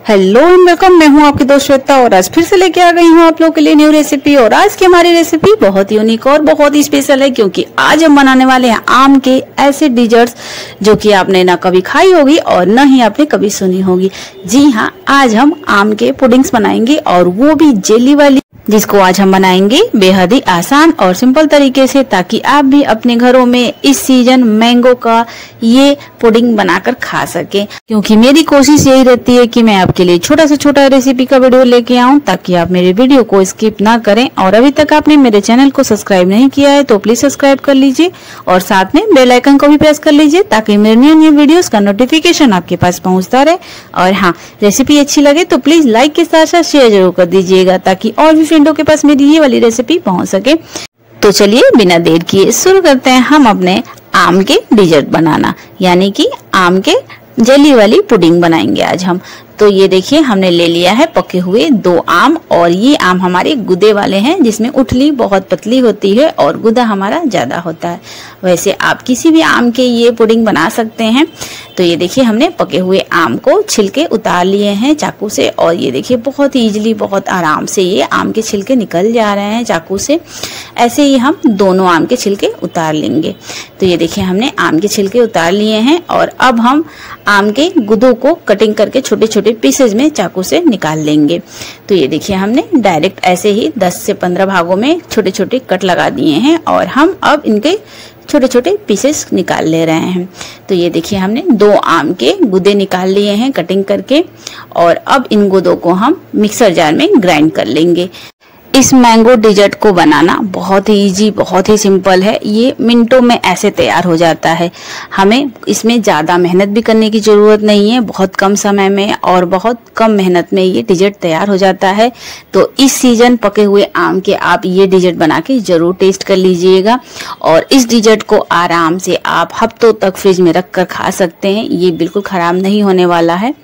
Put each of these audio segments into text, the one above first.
Hello and welcome. मैं हूं आपकी दोस्त श्वेता और आज फिर से लेके आ गई हूं आप लोगों के लिए न्यू रेसिपी। और आज की हमारी रेसिपी बहुत ही यूनिक और बहुत ही स्पेशल है, क्योंकि आज हम बनाने वाले हैं आम के ऐसे डिजर्ट्स जो कि आपने ना कभी खाई होगी और न ही आपने कभी सुनी होगी। जी हाँ, आज हम आम के पुडिंग्स बनाएंगे और वो भी जेली वाली, जिसको आज हम बनाएंगे बेहद ही आसान और सिंपल तरीके से, ताकि आप भी अपने घरों में इस सीजन मैंगो का ये पुडिंग बनाकर खा सके। क्योंकि मेरी कोशिश यही रहती है कि मैं आपके लिए छोटा से छोटा रेसिपी का वीडियो लेके आऊं, ताकि आप मेरे वीडियो को स्किप ना करें। और अभी तक आपने मेरे चैनल को सब्सक्राइब नहीं किया है तो प्लीज सब्सक्राइब कर लीजिए और साथ में बेल आइकन को भी प्रेस कर लीजिए, ताकि मेरे न्यू वीडियोस का नोटिफिकेशन आपके पास पहुंचता रहे। और हाँ, रेसिपी अच्छी लगे तो प्लीज लाइक के साथ साथ शेयर जरूर कर दीजिएगा, ताकि और भी फ्रेंडों के पास मेरी ये वाली रेसिपी पहुंच सके। तो चलिए बिना देर किए शुरू करते हैं हम अपने आम के डिजर्ट बनाना, यानी कि आम के जेली वाली पुडिंग बनाएंगे आज हम। तो ये देखिए, हमने ले लिया है पके हुए 2 आम, और ये आम हमारे गुदे वाले हैं, जिसमें उठली बहुत पतली होती है और गुदा हमारा ज्यादा होता है। वैसे आप किसी भी आम के ये पुडिंग बना सकते हैं। तो ये देखिए, हमने पके हुए आम को छिलके उतार लिए हैं चाकू से, और ये देखिए बहुत ही इजीली, बहुत आराम से ये आम के छिलके निकल जा रहे हैं चाकू से। ऐसे ही हम दोनों आम के छिलके उतार लेंगे। तो ये देखिए, हमने आम के छिलके उतार लिए हैं और अब हम आम के गुदों को कटिंग करके छोटे छोटे पीसेज में चाकू से निकाल लेंगे। तो ये देखिए, हमने डायरेक्ट ऐसे ही 10 से 15 भागों में छोटे छोटे कट लगा दिए हैं और हम अब इनके छोटे छोटे पीसेस निकाल ले रहे हैं। तो ये देखिए, हमने 2 आम के गुदे निकाल लिए हैं कटिंग करके, और अब इन गुदों को हम मिक्सर जार में ग्राइंड कर लेंगे। इस मैंगो डिजर्ट को बनाना बहुत ही इजी, बहुत ही सिंपल है। ये मिनटों में ऐसे तैयार हो जाता है। हमें इसमें ज्यादा मेहनत भी करने की जरूरत नहीं है। बहुत कम समय में और बहुत कम मेहनत में ये डिजर्ट तैयार हो जाता है। तो इस सीजन पके हुए आम के आप ये डिजर्ट बना के जरूर टेस्ट कर लीजिएगा, और इस डिजर्ट को आराम से आप हफ्तों तक फ्रिज में रख कर खा सकते हैं। ये बिल्कुल खराब नहीं होने वाला है।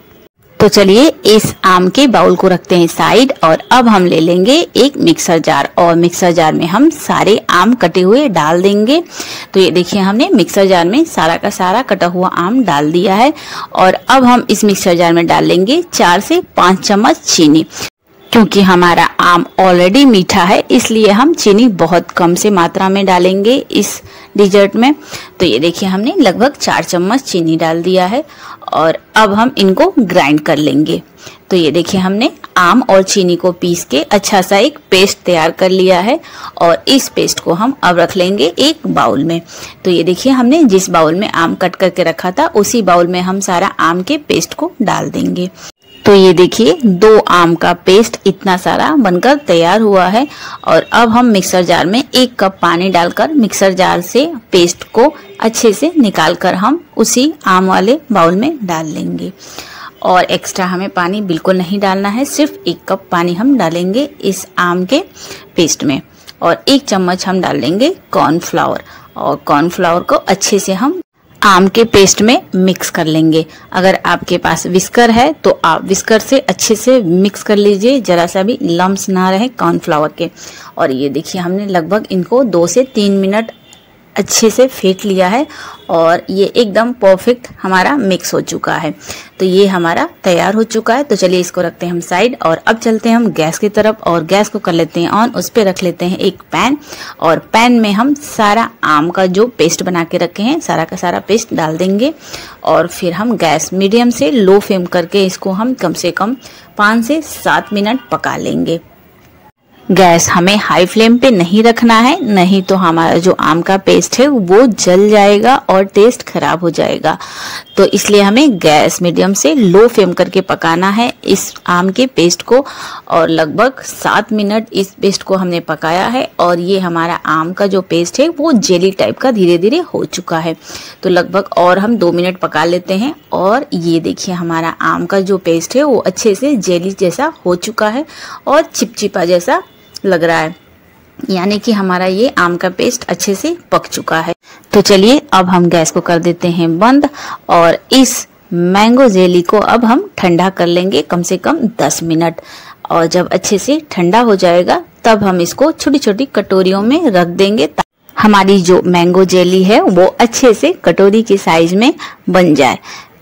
तो चलिए इस आम के बाउल को रखते हैं साइड, और अब हम ले लेंगे एक मिक्सर जार, और मिक्सर जार में हम सारे आम कटे हुए डाल देंगे। तो ये देखिए, हमने मिक्सर जार में सारा का सारा कटा हुआ आम डाल दिया है, और अब हम इस मिक्सर जार में डाल लेंगे 4 से 5 चम्मच चीनी। क्योंकि हमारा आम ऑलरेडी मीठा है, इसलिए हम चीनी बहुत कम से मात्रा में डालेंगे इस डिजर्ट में। तो ये देखिए, हमने लगभग 4 चम्मच चीनी डाल दिया है, और अब हम इनको ग्राइंड कर लेंगे। तो ये देखिए, हमने आम और चीनी को पीस के अच्छा सा एक पेस्ट तैयार कर लिया है, और इस पेस्ट को हम अब रख लेंगे एक बाउल में। तो ये देखिए, हमने जिस बाउल में आम कट करके रखा था उसी बाउल में हम सारा आम के पेस्ट को डाल देंगे। तो ये देखिए, 2 आम का पेस्ट इतना सारा बनकर तैयार हुआ है, और अब हम मिक्सर जार में 1 कप पानी डालकर मिक्सर जार से पेस्ट को अच्छे से निकालकर हम उसी आम वाले बाउल में डाल लेंगे। और एक्स्ट्रा हमें पानी बिल्कुल नहीं डालना है, सिर्फ 1 कप पानी हम डालेंगे इस आम के पेस्ट में, और 1 चम्मच हम डाल लेंगे कॉर्नफ्लावर, और कॉर्नफ्लावर को अच्छे से हम आम के पेस्ट में मिक्स कर लेंगे। अगर आपके पास विस्कर है तो आप विस्कर से अच्छे से मिक्स कर लीजिए, जरा सा भी लम्स ना रहे कॉर्नफ्लावर के। और ये देखिए, हमने लगभग इनको 2 से 3 मिनट अच्छे से फेंट लिया है, और ये एकदम परफेक्ट हमारा मिक्स हो चुका है। तो ये हमारा तैयार हो चुका है। तो चलिए इसको रखते हैं हम साइड, और अब चलते हैं हम गैस की तरफ, और गैस को कर लेते हैं ऑन। उस पे रख लेते हैं एक पैन, और पैन में हम सारा आम का जो पेस्ट बना के रखे हैं सारा का सारा पेस्ट डाल देंगे, और फिर हम गैस मीडियम से लो फ्लेम करके इसको हम कम से कम 5 से 7 मिनट पका लेंगे। गैस हमें हाई फ्लेम पे नहीं रखना है, नहीं तो हमारा जो आम का पेस्ट है वो जल जाएगा और टेस्ट खराब हो जाएगा। तो इसलिए हमें गैस मीडियम से लो फ्लेम करके पकाना है इस आम के पेस्ट को, और लगभग 7 मिनट इस पेस्ट को हमने पकाया है, और ये हमारा आम का जो पेस्ट है वो जेली टाइप का धीरे धीरे हो चुका है। तो लगभग और हम 2 मिनट पका लेते हैं, और ये देखिए, हमारा आम का जो पेस्ट है वो अच्छे से जेली जैसा हो चुका है और चिपचिपा जैसा लग रहा है, यानी कि हमारा ये आम का पेस्ट अच्छे से पक चुका है। तो चलिए अब हम गैस को कर देते हैं बंद, और इस मैंगो जेली को अब हम ठंडा कर लेंगे कम से कम 10 मिनट। और जब अच्छे से ठंडा हो जाएगा तब हम इसको छोटी छोटी कटोरियों में रख देंगे, हमारी जो मैंगो जेली है वो अच्छे से कटोरी के साइज में बन जाए।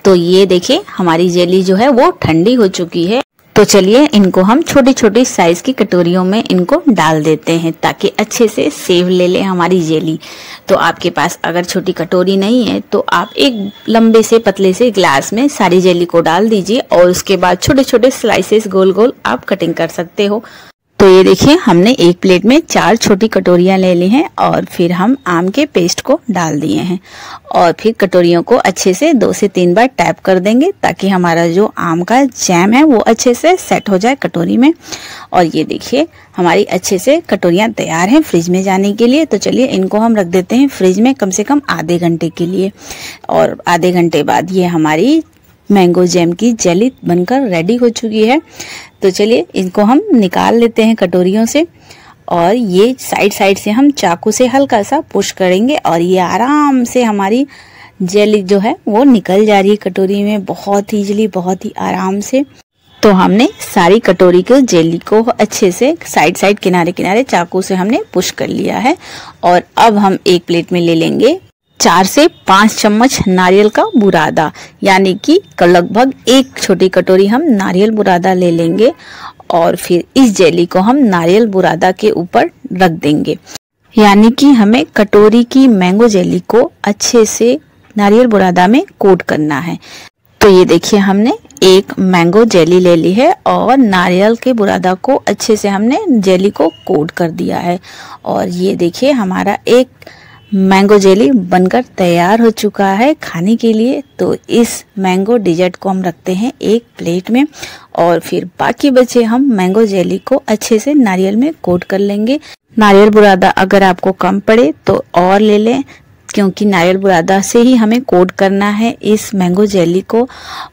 तो ये देखिए हमारी जेली जो है वो ठंडी हो चुकी है। तो चलिए इनको हम छोटी छोटी साइज की कटोरियों में इनको डाल देते हैं ताकि अच्छे से सेव ले ले हमारी जेली। तो आपके पास अगर छोटी कटोरी नहीं है तो आप एक लंबे से पतले से ग्लास में सारी जेली को डाल दीजिए और उसके बाद छोटे छोटे स्लाइसेस गोल गोल आप कटिंग कर सकते हो। तो ये देखिए हमने एक प्लेट में 4 छोटी कटोरियां ले ली हैं और फिर हम आम के पेस्ट को डाल दिए हैं और फिर कटोरियों को अच्छे से 2 से 3 बार टैप कर देंगे ताकि हमारा जो आम का जैम है वो अच्छे से सेट हो जाए कटोरी में। और ये देखिए हमारी अच्छे से कटोरियां तैयार हैं फ्रिज में जाने के लिए। तो चलिए इनको हम रख देते हैं फ्रिज में कम से कम आधे घंटे के लिए और आधे घंटे बाद ये हमारी मैंगो जैम की जेली बनकर रेडी हो चुकी है। तो चलिए इनको हम निकाल लेते हैं कटोरियों से और ये साइड साइड से हम चाकू से हल्का सा पुश करेंगे और ये आराम से हमारी जेली जो है वो निकल जा रही है कटोरी में बहुत ईजिली, बहुत ही आराम से। तो हमने सारी कटोरी के जेली को अच्छे से साइड साइड किनारे किनारे चाकू से हमने पुश कर लिया है। और अब हम एक प्लेट में ले लेंगे 4 से 5 चम्मच नारियल का बुरादा, यानी कि लगभग एक छोटी कटोरी हम नारियल बुरादा ले लेंगे और फिर इस जेली को हम नारियल बुरादा के ऊपर रख देंगे। यानी कि हमें कटोरी की मैंगो जेली को अच्छे से नारियल बुरादा में कोट करना है। तो ये देखिए हमने एक मैंगो जेली ले ली है और नारियल के बुरादा को अच्छे से हमने जेली को कोट कर दिया है और ये देखिए हमारा एक मैंगो जेली बनकर तैयार हो चुका है खाने के लिए। तो इस मैंगो डिजर्ट को हम रखते हैं एक प्लेट में और फिर बाकी बचे हम मैंगो जेली को अच्छे से नारियल में कोट कर लेंगे। नारियल बुरादा अगर आपको कम पड़े तो और ले लें क्योंकि नारियल बुरादा से ही हमें कोट करना है इस मैंगो जेली को।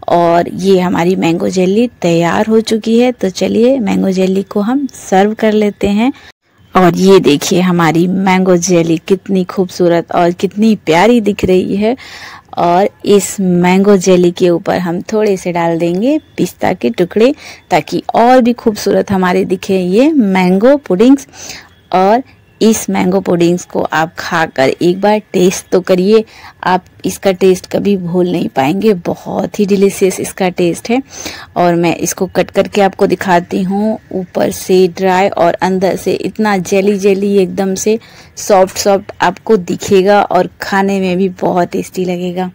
और ये हमारी मैंगो जेली तैयार हो चुकी है। तो चलिए मैंगो जेली को हम सर्व कर लेते हैं। और ये देखिए हमारी मैंगो जेली कितनी खूबसूरत और कितनी प्यारी दिख रही है। और इस मैंगो जेली के ऊपर हम थोड़े से डाल देंगे पिस्ता के टुकड़े ताकि और भी खूबसूरत हमारे दिखे ये मैंगो पुडिंग्स। और इस मैंगो पुडिंग्स को आप खाकर एक बार टेस्ट तो करिए, आप इसका टेस्ट कभी भूल नहीं पाएंगे। बहुत ही डिलीशियस इसका टेस्ट है। और मैं इसको कट करके आपको दिखाती हूँ। ऊपर से ड्राई और अंदर से इतना जेली जेली एकदम से सॉफ्ट सॉफ्ट आपको दिखेगा और खाने में भी बहुत टेस्टी लगेगा।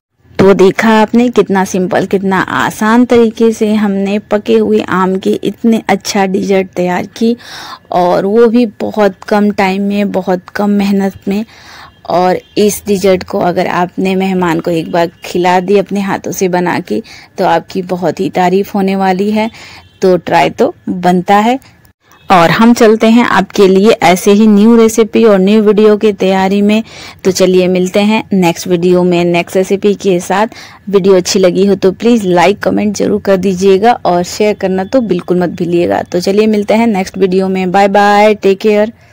तो देखा आपने कितना सिंपल कितना आसान तरीके से हमने पके हुए आम के इतने अच्छा डिजर्ट तैयार की और वो भी बहुत कम टाइम में बहुत कम मेहनत में। और इस डिजर्ट को अगर आपने मेहमान को एक बार खिला दी अपने हाथों से बना के तो आपकी बहुत ही तारीफ होने वाली है। तो ट्राई तो बनता है। और हम चलते हैं आपके लिए ऐसे ही न्यू रेसिपी और न्यू वीडियो की तैयारी में। तो चलिए मिलते हैं नेक्स्ट वीडियो में नेक्स्ट रेसिपी के साथ। वीडियो अच्छी लगी हो तो प्लीज़ लाइक कमेंट जरूर कर दीजिएगा और शेयर करना तो बिल्कुल मत भूलिएगा। तो चलिए मिलते हैं नेक्स्ट वीडियो में। Bye bye, take care.